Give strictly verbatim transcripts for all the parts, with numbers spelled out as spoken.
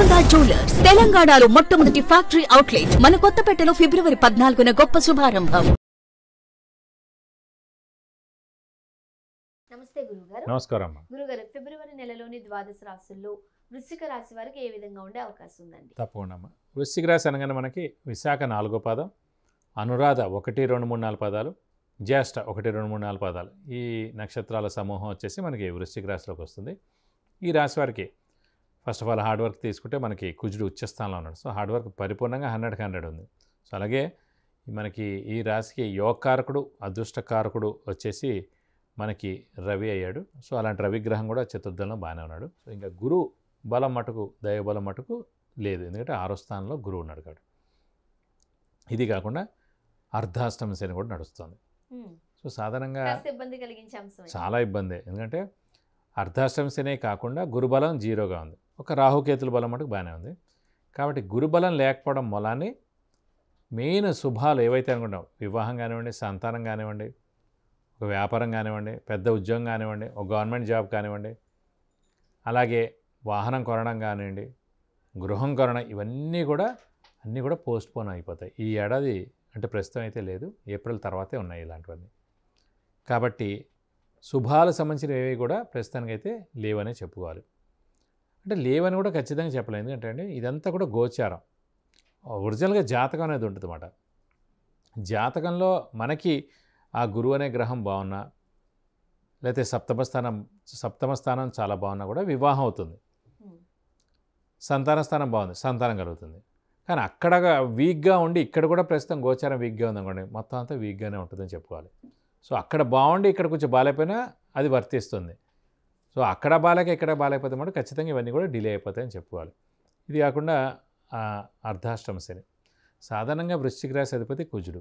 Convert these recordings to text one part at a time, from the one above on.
Golconda jewellers తెలంగాణలో మొట్టమొదటి factory outlet మన కొత్తపేటలో ఫిబ్రవరి పద్నాలుగున గొప్ప శుభారంభం. నమస్తే గురుగారు. నమస్కారం అమ్మా. గురుగారు, ఫిబ్రవరి నెలలోని ద్వాదశ రాశుల్లో వృశ్చిక రాశి వారికి ఏ విధంగా ఉండే అవకాశం ఉందండి? తప్పకుండా అమ్మా. వృశ్చిక రాశి అనగానే మనకి విశాఖ నాలుగో పాదం, అనురాధ ఒకటి రెండు మూడు నాలుగు పదాలు, జ్యేష్ఠ ఒకటి రెండు మూడు నాలుగు పదాలు, ఈ నక్షత్రాల సమూహం వచ్చేసి మనకి వృశ్చిక రాశిలోకి వస్తుంది. ఈ రాశి వారికి first of all hard work తీసుకుంటే మనకి కుజుడు ఉచ్చస్థానంలో ఉన్నాడు. సో హార్డ్ వర్క్ పరిపూర్ణంగా హండ్రెడ్కి హండ్రెడ్ ఉంది. సో అలాగే మనకి ఈ రాశికి యోగకారకుడు అదృష్టకారకుడు వచ్చేసి మనకి రవి అయ్యాడు. సో అలాంటి రవిగ్రహం కూడా చతుర్థంలో బాగానే ఉన్నాడు. సో ఇంకా గురు బలం మటుకు దైవబలం మటుకు లేదు, ఎందుకంటే ఆరో స్థానంలో గురువు ఉన్నాడు కాబట్టి. ఇది కాకుండా అర్ధాష్టమ శని కూడా నడుస్తుంది. సో సాధారణంగా ఇబ్బంది కలిగించే అంశం, చాలా ఇబ్బంది, ఎందుకంటే అర్ధాష్టమ శనే కాకుండా గురుబలం జీరోగా ఉంది. ఒక రాహుకేతుల బలం మటుకు బాగానే ఉంది. కాబట్టి గురుబలం లేకపోవడం మూలాన్ని మెయిన్ శుభాలు ఏవైతే అనుకుంటాం, వివాహం కానివ్వండి, సంతానం కానివ్వండి, ఒక వ్యాపారం కానివ్వండి, పెద్ద ఉద్యోగం కానివ్వండి, ఒక గవర్నమెంట్ జాబ్ కానివ్వండి, అలాగే వాహనం కొనడం కానివ్వండి, గృహం కొనడం, ఇవన్నీ కూడా అన్నీ కూడా పోస్ట్ పోన్ అయిపోతాయి. ఈ ఏడాది అంటే ప్రస్తుతం అయితే లేదు, ఏప్రిల్ తర్వాతే ఉన్నాయి ఇలాంటివన్నీ. కాబట్టి శుభాలకు సంబంధించిన ఏవి కూడా ప్రస్తుతానికైతే లేవనే చెప్పుకోవాలి. అంటే లేవని కూడా ఖచ్చితంగా చెప్పలేదు, ఎందుకంటే అండి ఇదంతా కూడా గోచారం. ఒరిజినల్గా జాతకం అనేది ఉంటుంది అన్నమాట. జాతకంలో మనకి ఆ గురువు అనే గ్రహం బాగున్నా, లేకపోతే సప్తమ స్థానం సప్తమ స్థానం చాలా బాగున్నా కూడా వివాహం అవుతుంది. సంతాన స్థానం బాగుంది, సంతానం కలుగుతుంది. కానీ అక్కడ వీక్గా ఉండి ఇక్కడ కూడా ప్రస్తుతం గోచారం వీక్గా ఉంది అనుకోండి, మొత్తం అంతా వీక్గానే ఉంటుందని చెప్పుకోవాలి. సో అక్కడ బాగుండి ఇక్కడ కొంచెం బాగాలేకపోయినా అది వర్తిస్తుంది. సో అక్కడ బాలేక ఇక్కడ బాగాలేకపోతే మాట ఖచ్చితంగా ఇవన్నీ కూడా డిలే అయిపోతాయని చెప్పుకోవాలి. ఇది కాకుండా అర్ధాష్టమ శని, సాధారణంగా వృశ్చిక రాశి అధిపతి కుజుడు.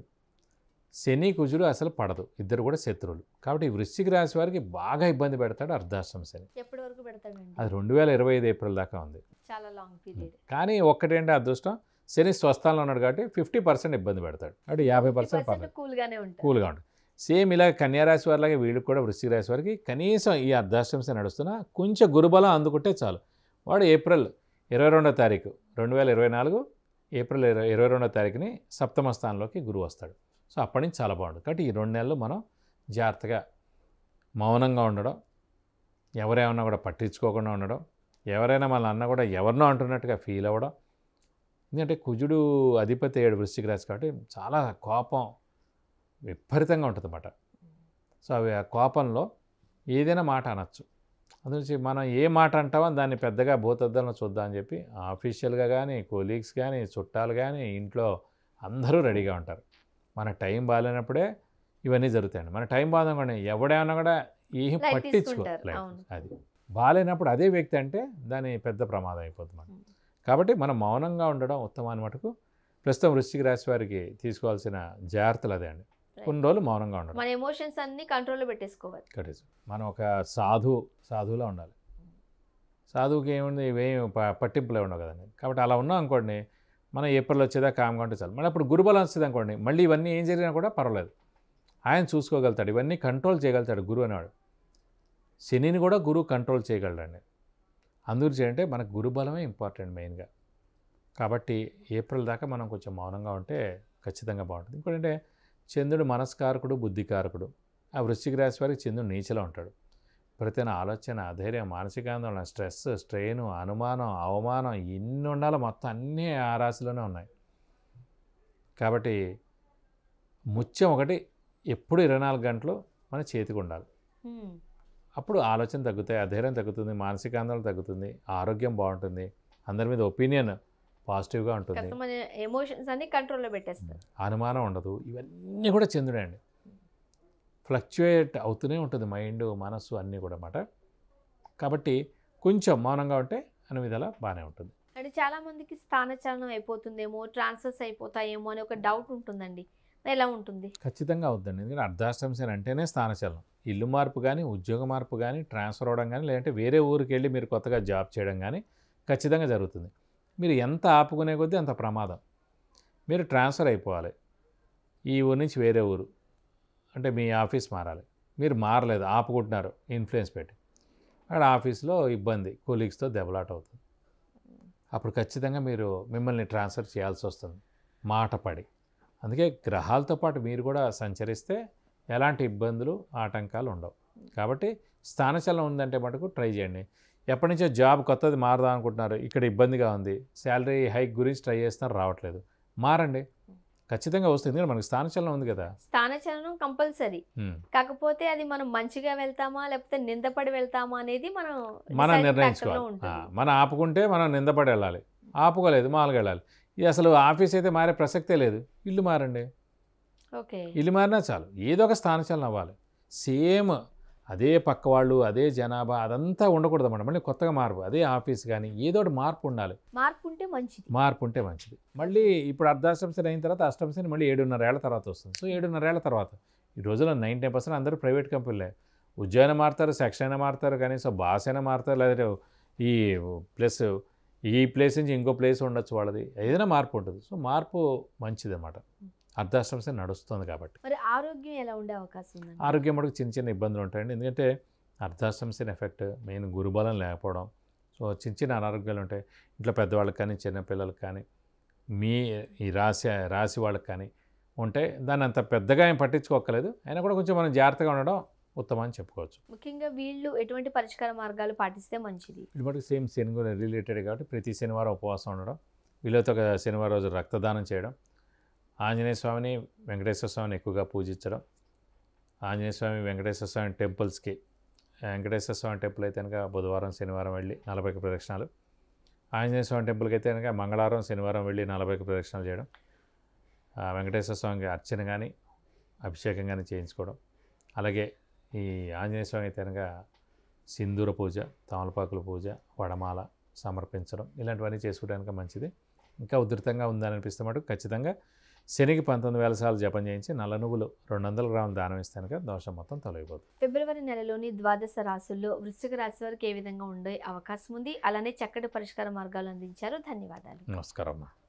శని కుజుడు అసలు పడదు, ఇద్దరు కూడా శత్రువులు. కాబట్టి ఈ వృశ్చిక రాశి వారికి బాగా ఇబ్బంది పెడతాడు అర్ధాష్టమ శని. ఎప్పటి వరకు పెడతాడండి? అది రెండు వేల ఇరవై ఐదు ఏప్రిల్ దాకా ఉంది. చాలా లాంగ్ పీరియడ్. కానీ ఒక్కటేంటి అదృష్టం, శని స్వస్థానంలో ఉన్నాడు కాబట్టి ఫిఫ్టీ పర్సెంట్ ఇబ్బంది పెడతాడు, అంటే యాభై పర్సెంట్ పర్లేదు, కూల్గానే ఉంటాడు కూల్గా ఉంటుంది. సేమ్ ఇలా కన్యారాశి వారిలాగే వీళ్ళకి కూడా వృశ్చిక రాశి వారికి కనీసం ఈ అర్ధాష్టమ శని నడుస్తున్నా కొంచెం గురుబలం అందుకుంటే చాలు. వాడు ఏప్రిల్ ఇరవై రెండో తారీఖు రెండు వేల ఇరవై నాలుగు ఏప్రిల్ ఇరవై ఇరవై రెండో తారీఖుని సప్తమ స్థానంలోకి గురువు వస్తాడు. సో అప్పటి నుంచి చాలా బాగుంటుంది. కాబట్టి ఈ రెండు నెలలు మనం జాగ్రత్తగా మౌనంగా ఉండడం, ఎవరేమన్నా కూడా పట్టించుకోకుండా ఉండడం, ఎవరైనా మన అన్న కూడా ఎవరినో అంటున్నట్టుగా ఫీల్ అవ్వడం. ఎందుకంటే కుజుడు అధిపతి ఏడు వృశ్చిక రాశి కాబట్టి చాలా కోపం విపరీతంగా ఉంటుంది అన్నమాట. సో అవి ఆ కోపంలో ఏదైనా మాట అనొచ్చు. అందునుంచి మనం ఏ మాట అంటామో దాన్ని పెద్దగా భూతద్దంలో చూద్దాం అని చెప్పి ఆఫీషియల్గా కానీ, కొలీగ్స్ కానీ, చుట్టాలు కానీ, ఇంట్లో అందరూ రెడీగా ఉంటారు. మన టైం బాగాలేనప్పుడే ఇవన్నీ జరుగుతాయండి. మన టైం బాగుందనుకోండి ఎవడేమన్నా కూడా ఏం పట్టించుకోలేదు. అది బాగాలేనప్పుడు అదే వ్యక్తి అంటే దాని పెద్ద ప్రమాదం అయిపోతుంది. కాబట్టి మనం మౌనంగా ఉండడం ఉత్తమాన్ని మటుకు ప్రస్తుతం వృశ్చిక రాశి వారికి తీసుకోవాల్సిన జాగ్రత్తలు అదే అండి. కొన్ని రోజులు మౌనంగా ఉండడం, మన ఎమోషన్స్ అన్ని కంట్రోల్లో పెట్టేసుకోవాలి. కరెక్ట్. మనం ఒక సాధు సాధువులా ఉండాలి. సాధువుకి ఏముంది, ఇవేం పట్టింపులే ఉండవు కదండి. కాబట్టి అలా ఉన్నాం అనుకోండి, మనం ఏప్రిల్ వచ్చేదా కామ్గా ఉంటే చాలు. మళ్ళీ అప్పుడు గురుబలం వస్తుంది అనుకోండి, మళ్ళీ ఇవన్నీ ఏం జరిగినా కూడా పర్వాలేదు, ఆయన చూసుకోగలుగుతాడు, ఇవన్నీ కంట్రోల్ చేయగలుగుతాడు గురువు అనేవాడు. శనిని కూడా గురువు కంట్రోల్ చేయగలడండి. అందుకు చేయంటే మనకు గురుబలమే ఇంపార్టెంట్ మెయిన్గా. కాబట్టి ఏప్రిల్ దాకా మనం కొంచెం మౌనంగా ఉంటే ఖచ్చితంగా బాగుంటుంది. ఇంకోటంటే చంద్రుడు మనస్కారకుడు, బుద్ధికారకుడు. ఆ వృశ్చిక రాశి వారికి చంద్రుడు నీచలో ఉంటాడు. ప్రతిన ఆలోచన, అధైర్యం, మానసిక ఆందోళన, స్ట్రెస్, స్ట్రెయిన్, అనుమానం, అవమానం ఇన్ని ఉండాలి, మొత్తం అన్నీ ఆ రాశిలోనే ఉన్నాయి. కాబట్టి ముత్యం ఒకటి ఎప్పుడు ఇరవై నాలుగు గంటలు మన చేతికి ఉండాలి. అప్పుడు ఆలోచన తగ్గుతాయి, అధైర్యం తగ్గుతుంది, మానసిక ఆందోళన తగ్గుతుంది, ఆరోగ్యం బాగుంటుంది, అందరి మీద ఒపీనియన్ పాజిటివ్గా ఉంటుంది, ఎమోషన్స్ అన్ని కంట్రోల్లో పెట్టేస్తారు, అనుమానం ఉండదు. ఇవన్నీ కూడా చంద్రుడే అండి. ఫ్లక్చుయేట్ అవుతూనే ఉంటుంది మైండ్, మనస్సు అన్నీ కూడా అన్నమాట. కాబట్టి కొంచెం మౌనంగా ఉంటే అన్ని విధాలా బాగానే ఉంటుంది. అంటే చాలామందికి స్థానచలనం అయిపోతుందేమో, ట్రాన్స్ఫర్స్ అయిపోతాయేమో అని ఒక డౌట్ ఉంటుందండి. ఎలా ఉంటుంది? ఖచ్చితంగా అవుద్దండి. ఎందుకంటే అర్ధాష్టమ శని అంటేనే స్థానచలనం. ఇల్లు మార్పు కానీ, ఉద్యోగ మార్పు కానీ, ట్రాన్స్ఫర్ అవ్వడం కానీ, లేదంటే వేరే ఊరికి వెళ్ళి మీరు కొత్తగా జాబ్ చేయడం కానీ ఖచ్చితంగా జరుగుతుంది. మీరు ఎంత ఆపుకునే కొద్దీ అంత ప్రమాదం. మీరు ట్రాన్స్ఫర్ అయిపోవాలి, ఈ ఊరు నుంచి వేరే ఊరు, అంటే మీ ఆఫీస్ మారాలి, మీరు మారలేదు, ఆపుకుంటున్నారు ఇన్ఫ్లుయెన్స్ పెట్టి, అక్కడ ఆఫీస్లో ఇబ్బంది, కొలీగ్స్తో దెబ్బలాట అవుతుంది. అప్పుడు ఖచ్చితంగా మీరు మిమ్మల్ని ట్రాన్స్ఫర్ చేయాల్సి వస్తుంది మాట పడి. అందుకే గ్రహాలతో పాటు మీరు కూడా సంచరిస్తే ఎలాంటి ఇబ్బందులు ఆటంకాలు ఉండవు. కాబట్టి స్థానచలనం ఉందంటే మటుకు ట్రై చేయండి. ఎప్పటి నుంచో జాబ్ కొత్తది మారదాం అనుకుంటున్నారు, ఇక్కడ ఇబ్బందిగా ఉంది, శాలరీ హైక్ గురించి ట్రై చేస్తున్నారు, రావట్లేదు, మారండి, ఖచ్చితంగా వస్తుంది. ఎందుకంటే మనకి స్థానచలనం ఉంది కదా. స్థానచలనం కంపల్సరీ. కాకపోతే అది మనం మంచిగా వెళ్తామా లేకపోతే నిందపడి వెళ్తామా అనేది మనం మనం నిర్ణయించుకోవాలి. మనం ఆపుకుంటే మనం నిందపడి వెళ్ళాలి, ఆపుకోలేదు మామూలుగా వెళ్ళాలి. ఇది అసలు ఆఫీస్ అయితే మారే ప్రసక్తే లేదు, ఇల్లు మారండి. ఓకే, ఇల్లు మారినా చాలు, ఏదో ఒక స్థానచలనం అవ్వాలి. సేమ్ అదే పక్క వాళ్ళు, అదే జనాభా, అదంతా ఉండకూడదు అన్నమాట. మళ్ళీ కొత్తగా మార్పు, అదే ఆఫీస్ కానీ ఏదో ఒకటి మార్పు ఉండాలి. మార్పు ఉంటే మంచిది, మార్పు ఉంటే మంచిది. మళ్ళీ ఇప్పుడు అర్ధాష్టమ శని అయిన తర్వాత అష్టమ శని మళ్ళీ ఏడున్నర ఏళ్ల తర్వాత వస్తుంది. సో ఏడున్నర ఏళ్ల తర్వాత ఈ రోజుల్లో నైంటీ పర్సెంట్ అందరూ ప్రైవేట్ కంపెనీలే. ఉద్యోగం మారుతారు, సెక్షన్ అయినా మారుతారు, కనీసం బాస్ అయినా మారుతారు, లేదంటే ఈ ప్లస్ ఈ ప్లేస్ నుంచి ఇంకో ప్లేస్ ఉండొచ్చు వాళ్ళది, ఏదైనా మార్పు ఉంటుంది. సో మార్పు మంచిది అన్నమాట. అర్ధాష్టమ శని నడుస్తుంది కాబట్టి. మరి ఆరోగ్యం ఎలా ఉండే అవకాశం ఉంది? ఆరోగ్యం మటుకు చిన్న చిన్న ఇబ్బందులు ఉంటాయండి. ఎందుకంటే అర్ధాష్టమ శని ఎఫెక్ట్ మెయిన్ గురుబలం లేకపోవడం. సో చిన్న చిన్న అనారోగ్యాలు ఉంటాయి. ఇంట్లో పెద్దవాళ్ళకి కానీ చిన్నపిల్లలకు కానీ మీ ఈ రాశి రాశి వాళ్ళకి కానీ ఉంటే దాన్ని అంత పెద్దగా ఏం పట్టించుకోక్కర్లేదు. అయినా కూడా కొంచెం మనం జాగ్రత్తగా ఉండడం ఉత్తమం అని చెప్పుకోవచ్చు. ముఖ్యంగా వీళ్ళు ఎటువంటి పరిష్కార మార్గాలు పాటిస్తే మంచిది? ఇది మటుకు సేమ్ శని రిలేటెడ్ కాబట్టి ప్రతి శనివారం ఉపవాసం ఉండడం, వీళ్ళతో ఒక శనివారం రోజు రక్తదానం చేయడం, ఆంజనేయ స్వామిని వెంకటేశ్వర స్వామిని ఎక్కువగా పూజించడం, ఆంజనేయ స్వామి వెంకటేశ్వర స్వామి టెంపుల్స్కి, వెంకటేశ్వర స్వామి టెంపుల్ అయితే కనుక బుధవారం శనివారం వెళ్ళి నలభై ప్రదక్షిణాలు, ఆంజనేయ స్వామి టెంపుల్కి అయితే కనుక మంగళవారం శనివారం వెళ్ళి నలభై ప్రదక్షిణాలు చేయడం, వెంకటేశ్వర స్వామికి అర్చన కానీ అభిషేకం కానీ చేయించుకోవడం, అలాగే ఈ ఆంజనేయ స్వామి అయితే కనుక సింధూర పూజ, తమలపాకుల పూజ, వడమాల సమర్పించడం, ఇలాంటివన్నీ చేసుకోవడానికి మంచిది. ఇంకా ఉధృతంగా ఉందని అనిపిస్తే మటుకు ఖచ్చితంగా శనికి పంతొమ్మిది వేల సార్లు జపం చేయించి నల్ల నువ్వులు రెండు వందల గ్రాములు దానం ఇస్తే కనుక దోషం మొత్తం తొలగిపోతుంది. ఫిబ్రవరి నెలలోని ద్వాదశ రాశుల్లో వృశ్చిక రాశి వారికి ఏ విధంగా ఉండే అవకాశం ఉంది? అలానే చక్కటి పరిష్కార మార్గాలు అందించారు. ధన్యవాదాలు. నమస్కారం అమ్మా.